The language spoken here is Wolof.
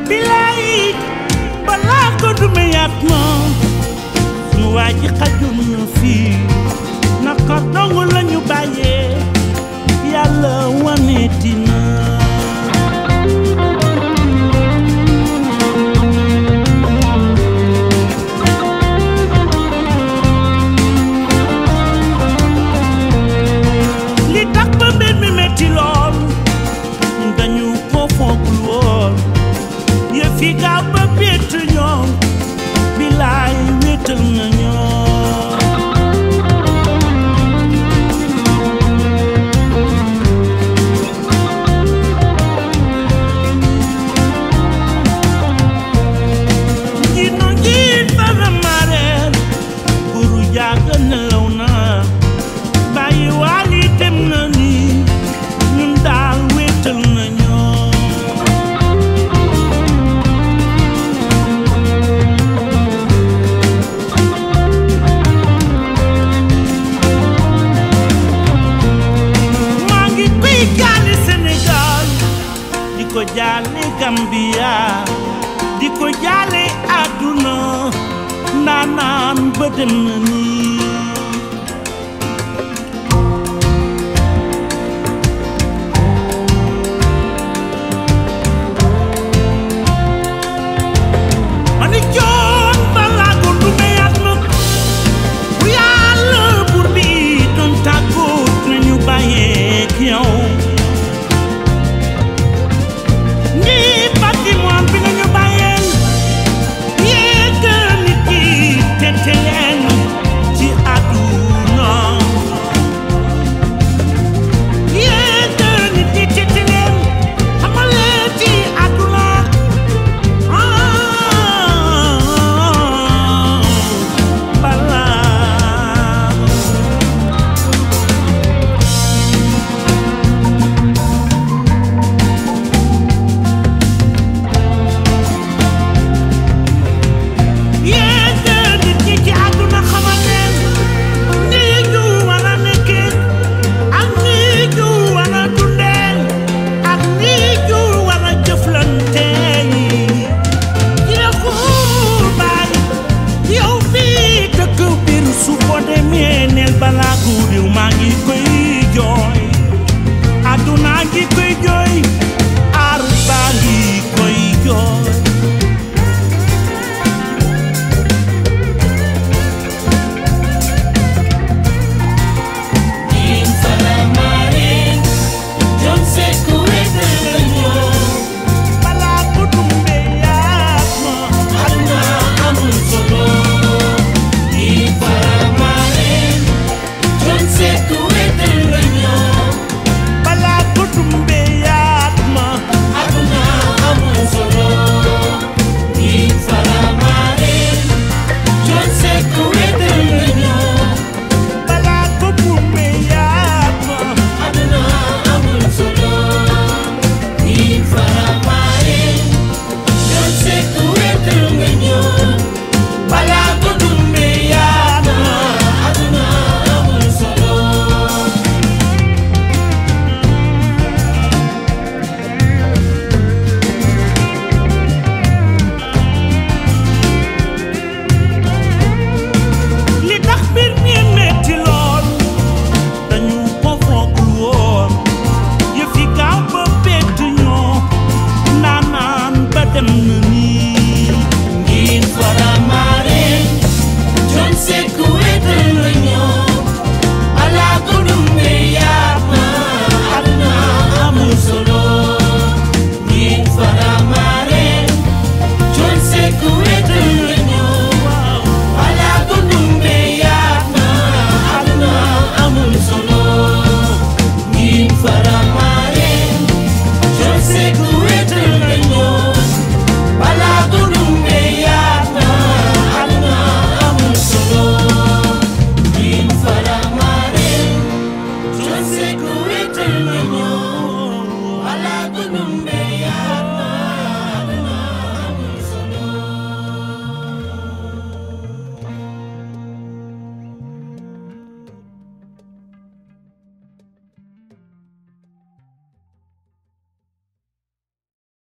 bilaay balaa ko dume yaat ma sunu waa ji xajul na fii naka dong lañu bàyyee yàlla wane dina li tax ba mbir mi metti lool dañu ko foogul woon yëf yi gaaw ba bett ñoom bilaay wéetal na ñoom njiit fara mareel guru jaaga nelaw na bàyyi waali dem na ni ñun daal wéetal na ñoom maa ngi koy jaale Sénégal di ko jaale Gambia di ko jaale àdduna ndaanaan ba dem na nii mani joon balaa ko dume yaat ma bu yàlla buur bi doon tàggoot nañu bàyyeek yow ni patrimoine bi nañu bàyyeel yéeg nit ki tete leen ci àdduna yéeg nit ki tete leen xamale ci àdduna balaa yéeg nit ñi ci àdduna xamal leen ni ñu war a nekkee ak ni ñu war a dundee ak ni ñu war a jëflante yéexu baay yow fii dëkk biir su ko demee neel balaa ku réew maa ngi koy jooy àdduna ngi koy jooy aar baa ngi koy jooy balaa ko dumbe yaat ma balaa ko dumbe yaat ma balaa ko dumbe yaat ma balaa ko dumbe yaat ma li tax mbir mi metti lool dañu ko foogul woon yëf yi gaaw ba bett ñoo ndaanaan ba dem na